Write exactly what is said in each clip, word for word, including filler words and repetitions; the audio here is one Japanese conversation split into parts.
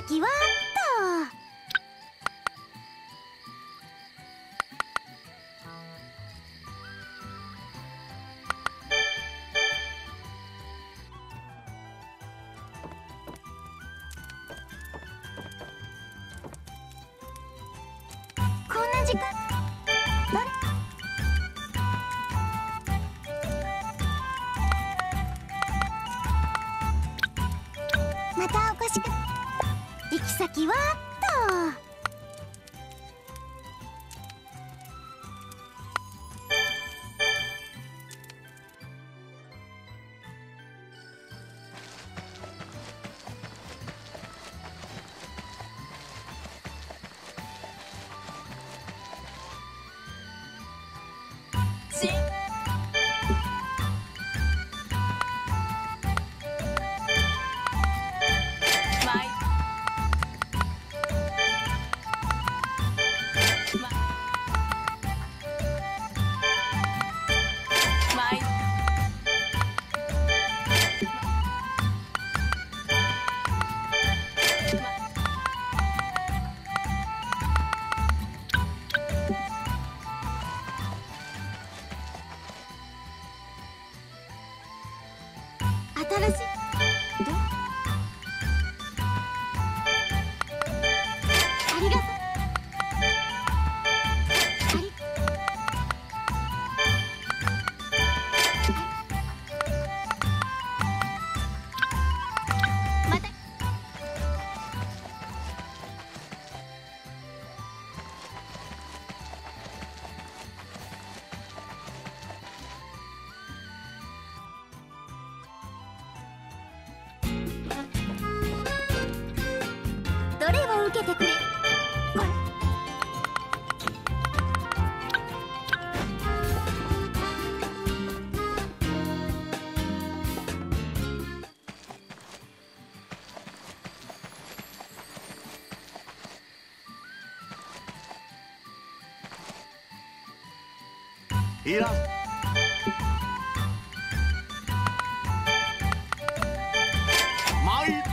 先はっと。こんな時間。またお越しく。行き先はっと。新しい。どありがとう。ありまた。どれを受けてくれ。これ。 いらん。まい。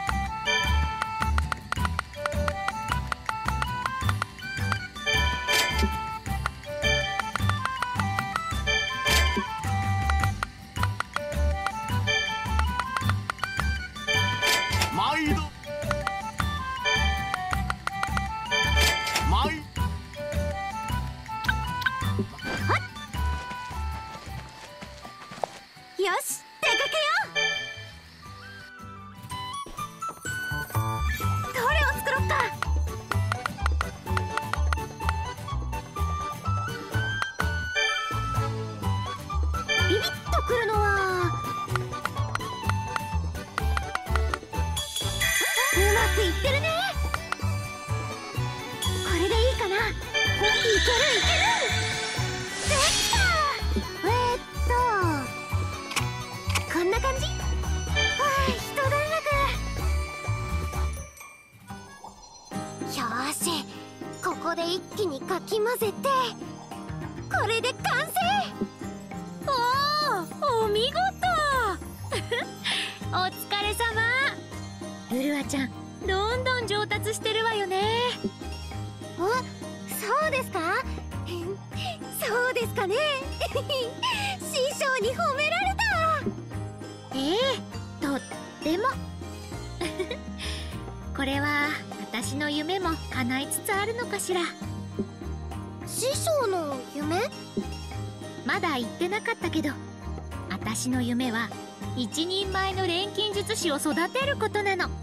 毎度。毎。 よし、出かけよう。どれを作ろっか。ビビッとくるのはうまくいってるね。これでいいかな。いけるいける。できた。えー、っとこんな感じ。はあ、一段落。よーし、ここで一気にかき混ぜて、これで完成。 おお、お見事お疲れ様。ルルアちゃん、どんどん上達してるわよね。 お、そうですか。そうですかね。師匠に褒められた。 ええ、とってもこれは私の夢も叶いつつあるのかしら。 師匠の夢？ まだ言ってなかったけど、私の夢は一人前の錬金術師を育てることなの。 へ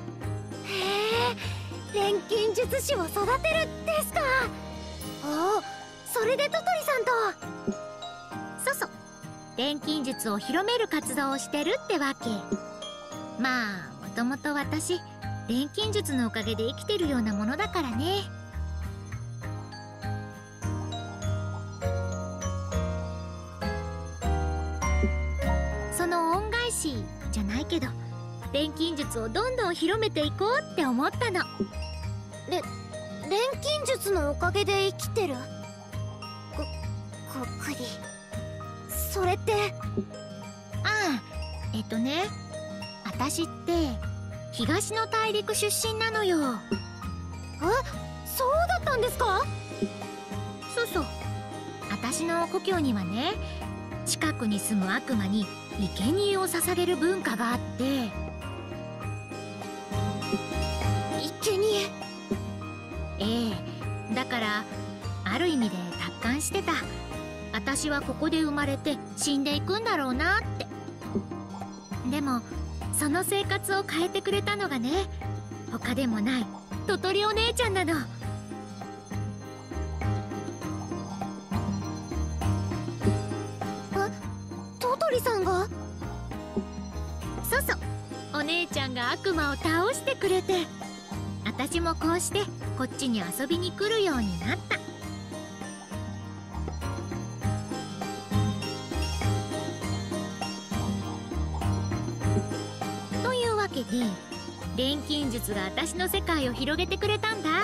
え、錬金術師を育てるですか。おお、それでトトリさんと。 そうそう、錬金術を広める活動をしてるってわけ。まあもともと私錬金術のおかげで生きてるようなものだからね。その恩返しじゃないけど、錬金術をどんどん広めていこうって思ったの。 れ錬金術のおかげで生きてる。ここっくり。それって。 ああ、えっとね、私って東の大陸出身なのよ。 え、そうだったんですか？ そうそう。私の故郷にはね、近くに住む悪魔に生贄を捧げる文化があって。 生贄？ ええ、だからある意味で達観してた。私はここで生まれて死んでいくんだろうなって。でもその生活を変えてくれたのがね、他でもないトトリお姉ちゃんなの。 あ、トトリさんが？ そうそう、お姉ちゃんが悪魔を倒してくれて、私もこうしてこっちに遊びに来るようになった。というわけで錬金術が私の世界を広げてくれたんだ。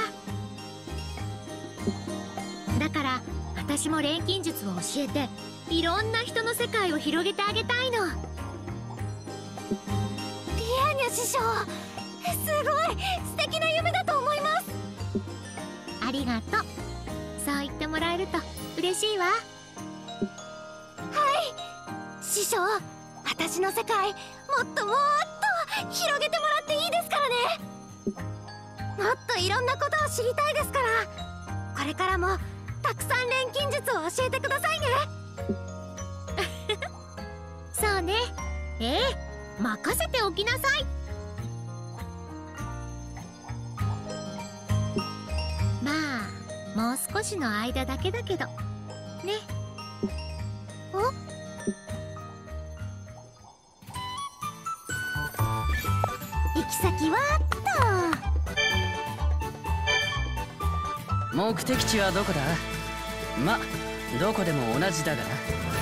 だから私も錬金術を教えて、いろんな人の世界を広げてあげたいの。 リアニャ師匠、すごい素敵な夢だと思います。 ありがとう。そう言ってもらえると嬉しいわ。 はい、師匠、私の世界もっともっと広げてもらっていいですからね。もっといろんなことを知りたいですから、これからもたくさん錬金術を教えてくださいね。 そうね。ええ、任せておきなさい。まあもう少しの間だけだけどね。 お？行き先はっと。 目的地はどこだ？ま、どこでも同じだがな。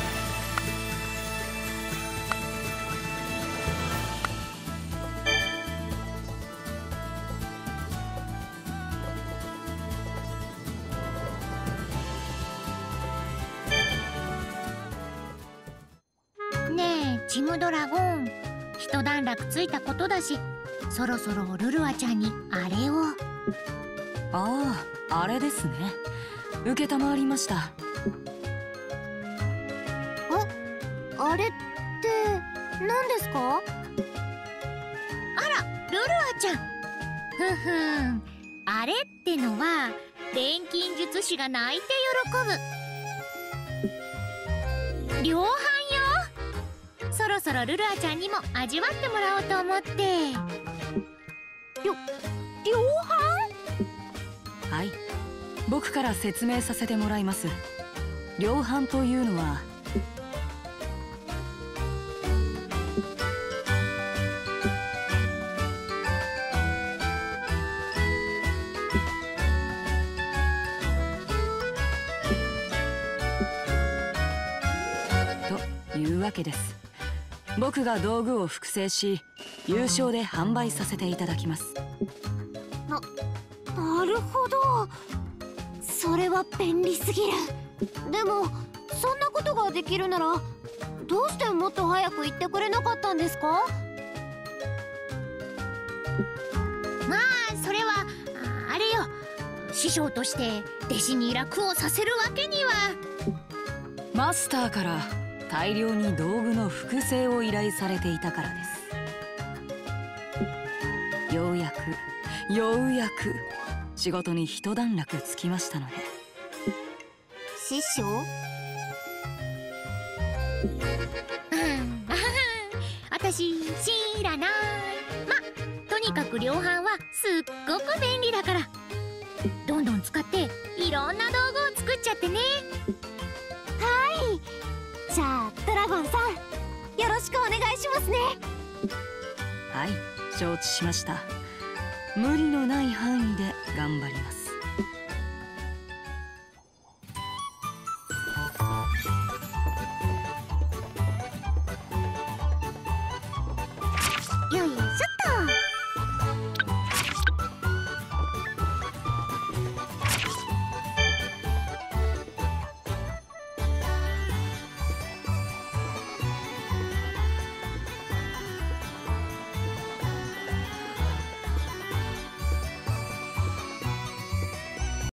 ねえチムドラゴン、一段落ついたことだし、そろそろルルアちゃんにあれを。 ああ、あれですね。承りました。 あれって何ですか？ あら、ルルアちゃん。ふんふん、あれってのは錬金術師が泣いて喜ぶ量販よ。そろそろルルアちゃんにも味わってもらおうと思って。 りょ量販？ はい、僕から説明させてもらいます。量販というのは、というわけです。僕が道具を複製し、有償で販売させていただきます。 な、なるほど。それは便利すぎる。でもそんなことができるなら、どうしてもっと早く言ってくれなかったんですか？ まあそれはあれよ、師匠として弟子に楽をさせるわけには。 マスターから大量に道具の複製を依頼されていたからです。ようやくようやく仕事に一段落つきましたので。 師匠？ うん私知らない。ま、とにかく量販はすっごく便利だから、どんどん使っていろんな道具を作っちゃってね。 はい、じゃあドラゴンさん、よろしくお願いしますね。 はい、承知しました。無理のない範囲で頑張ります。 よいしょ。